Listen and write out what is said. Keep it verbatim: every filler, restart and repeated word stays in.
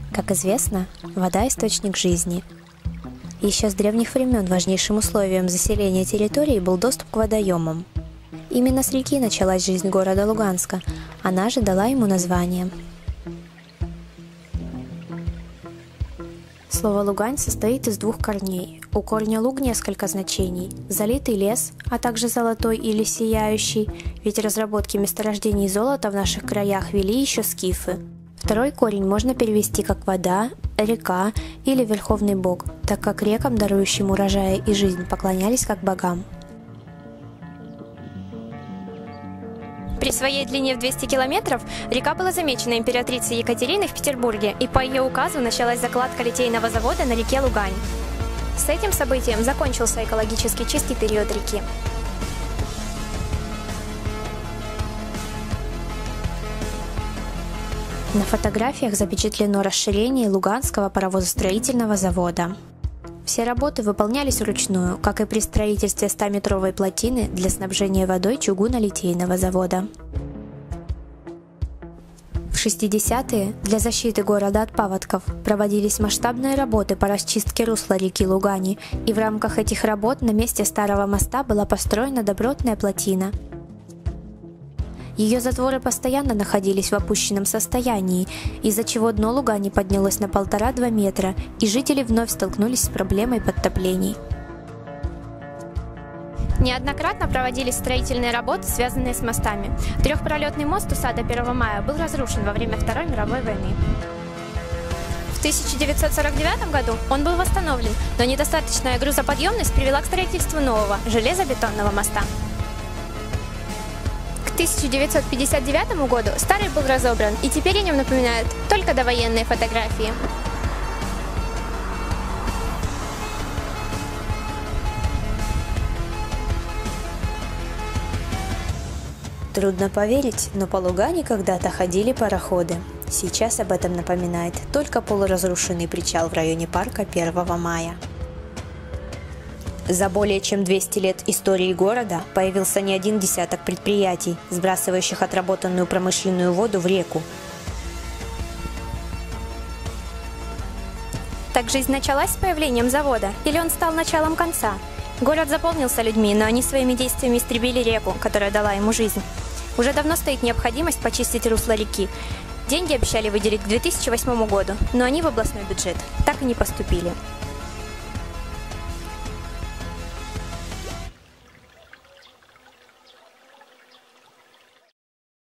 Как известно, вода – источник жизни. Еще с древних времен важнейшим условием заселения территории был доступ к водоемам. Именно с реки началась жизнь города Луганска, она же дала ему название. Слово «Лугань» состоит из двух корней. У корня «луг» несколько значений – залитый лес, а также золотой или сияющий, ведь разработки месторождений золота в наших краях вели еще скифы. Второй корень можно перевести как «вода», «река» или «верховный бог», так как рекам, дарующим урожаи и жизнь, поклонялись как богам. При своей длине в двести километров река была замечена императрицей Екатериной в Петербурге, и по ее указу началась закладка литейного завода на реке Лугань. С этим событием закончился экологически чистый период реки. На фотографиях запечатлено расширение Луганского паровозостроительного завода. Все работы выполнялись вручную, как и при строительстве стометровой плотины для снабжения водой чугунно-литейного завода. В шестидесятые для защиты города от паводков проводились масштабные работы по расчистке русла реки Лугани, и в рамках этих работ на месте старого моста была построена добротная плотина. Ее затворы постоянно находились в опущенном состоянии, из-за чего дно Лугани поднялось на полтора-два метра, и жители вновь столкнулись с проблемой подтоплений. Неоднократно проводились строительные работы, связанные с мостами. Трехпролетный мост у сада первого мая был разрушен во время Второй мировой войны. В тысяча девятьсот сорок девятом году он был восстановлен, но недостаточная грузоподъемность привела к строительству нового железобетонного моста. К тысяча девятьсот пятьдесят девятому году старый был разобран, и теперь о нем напоминают только довоенные фотографии. Трудно поверить, но по Лугани когда-то ходили пароходы. Сейчас об этом напоминает только полуразрушенный причал в районе парка первого мая. За более чем двести лет истории города появился не один десяток предприятий, сбрасывающих отработанную промышленную воду в реку. Так жизнь началась с появлением завода, или он стал началом конца? Город заполнился людьми, но они своими действиями истребили реку, которая дала ему жизнь. Уже давно стоит необходимость почистить русло реки. Деньги обещали выделить к две тысячи восьмому году, но они в областной бюджет так и не поступили.